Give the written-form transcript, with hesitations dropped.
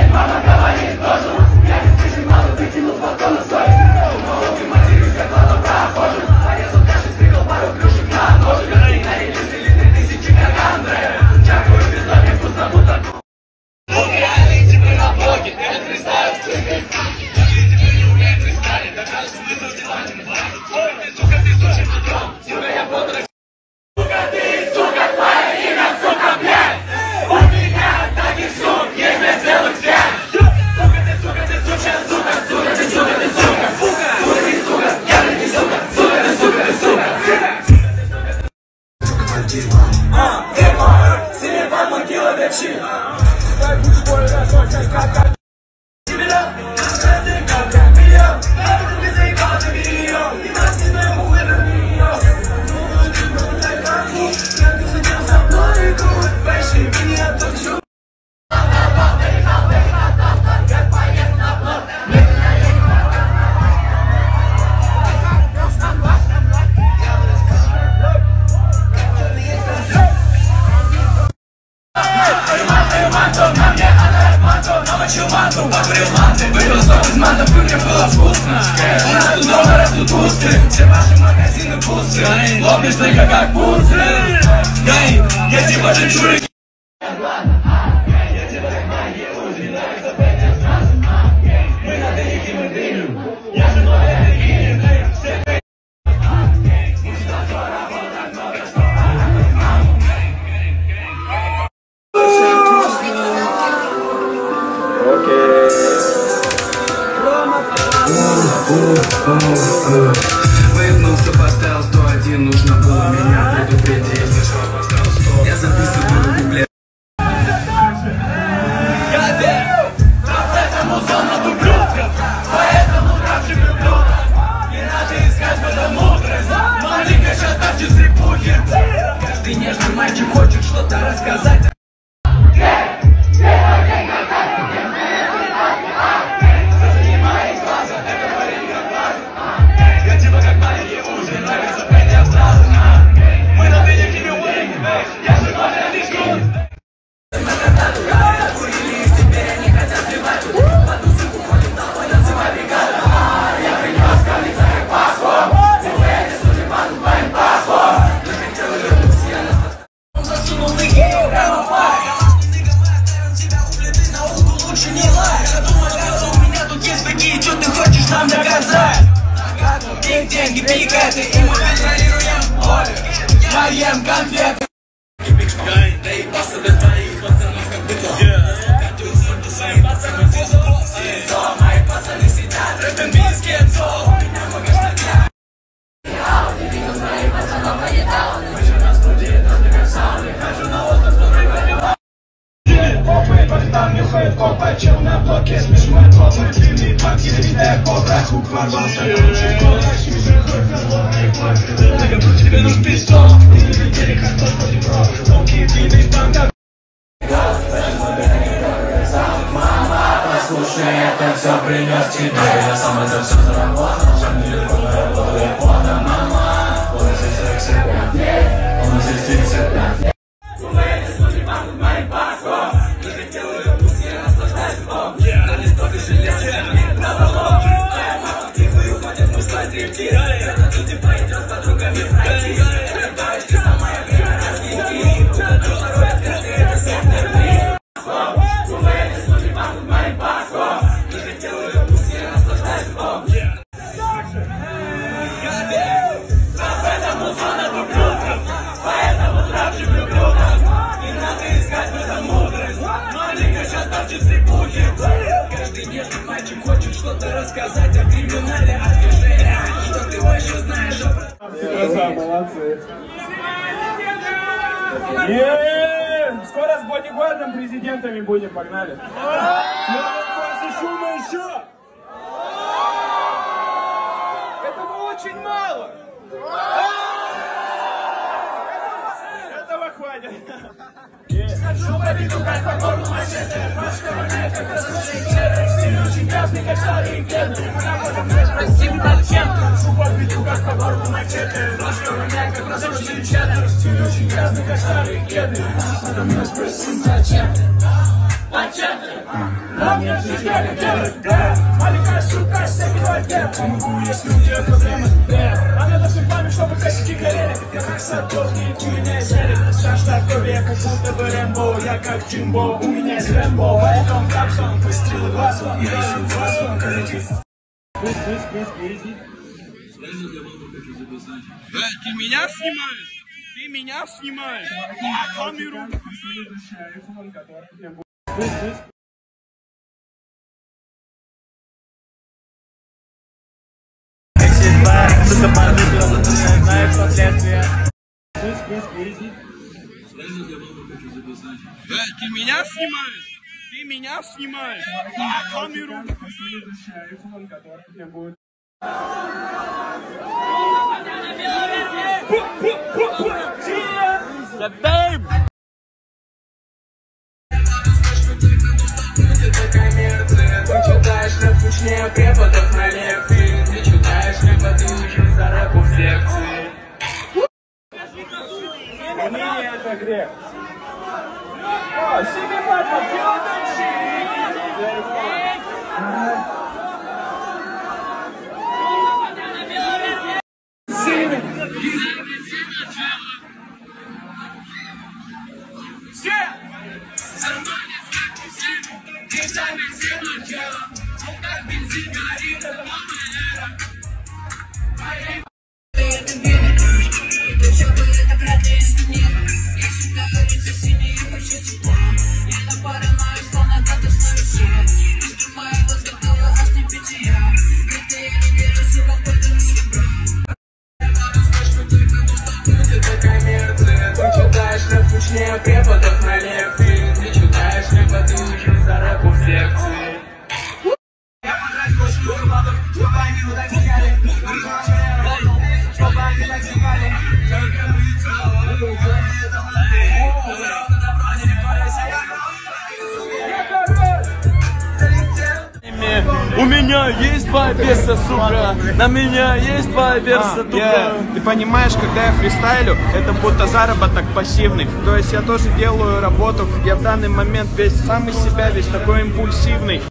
Все ваши магазины пусты, ловишь только как пузы. Я типа жемчужник. Я типа как магия, узри, нравится запретить сразу. Мы на дыхе, мы дымим. Я же много дыхи, все мы всегда то работать, много что. Выгнулся, поставил 101, нужно было меня предупредить. Я записываю куплет. Я верю, этому зону ублюдков, поэтому дрожжи люблю. Не надо искать в этом мудрость, маленько сейчас так часы пухер. Каждый нежный мальчик хочет что-то рассказать. Деньги, пикеты, и мы контролируем поле. Я ем конфеты. Доебался до твоих пацанов, как бетон. Катюсь до своих пацанов, мои пацаны сидят, рэпем бискетцо. У меня много штатья. Моих пацанов понятал. Мы же на студии, даже как сауны. Хожу на отдых, который выливал. Попы, там нюхает копа, чел на блоке, смешно топы. Длинный пак, телевидная кобра, звук ворвался, круче кола. Тебе нужен пистол, ты не видели, как тот вроде про тонкие длинные банка. Мама, послушай, это все принес тебе. Я сам это все заработал, сам нелегко наработал потом. Мама, он здесь 45 лет, он здесь 35 лет. Эти суки пахнут моим паском. Не хотел ее пусть, я наслаждаюсь бом. На листовке железо, я не проволок. Ты твою уходят, пускай дрифтит. Это тут и пойдет с подругами пройти. Девочка, самая время раскиньте. Второй открытый, это сектор 3. Эти суки пахнут моим паском. Не хотел ее пусть, я наслаждаюсь бом. Я верю, в этом музона ублюдков. Поэтому дрожжи люблю. Не надо искать в этом мудрость. Маленько сейчас так часы пухер. Каждый нежный мальчик хочет что-то рассказать о криминале, о движении. Что ты вообще знаешь о... Молодцы. Скоро с бодигардом президентами будем, погнали. Больше шума еще. Этого очень мало. Этого хватит. Хожу по виду, как по горлу мачете. Башка воняет, как разрушенный череп. Стиль очень грязный, как старые кеды. Прости, пациент. Хожу по виду, как по горлу мачете. Башка воняет, как разрушенный череп. Стиль очень грязный, как старые кеды. Подо мной спросим, зачем ты? Мне теперь делать дэп. Маленькая сука, секой дэп. Помогу, если у тебя проблемы дэп. А надо с вами, чтобы косяки горели. Я как садовник, у меня есть верит. Шаш такой, я как будто бы Рэмбо. Я как Джимбо, у меня есть Рэмбо. Поэтому капсон, выстрелы в асфальт. Я ищу в асфальт, короче. Ты меня снимаешь? Ты меня снимаешь? А камеру? Сука, подвыпила, знаешь последствия. Ты меня снимаешь? Ты меня снимаешь? А камеру? Ты такая мерзкая, ты читаешь рэп скучнее преподов на лекции. Ты читаешь рэп, а ты учишься рэпу в секции. Умение это грех. О, себе батла, скучнее преподов на лекции. Ты читаешь рэп, а ты учишься рэпу в секции. Я подрать хочу урбанов, чтобы они вот так сняли. Чтобы они так снимали. Только У меня есть два перса, сука. На меня есть два перса, сука. Ты понимаешь, когда я фристайлю, это будто заработок пассивный. То есть я тоже делаю работу. Я в данный момент весь сам из себя, весь такой импульсивный.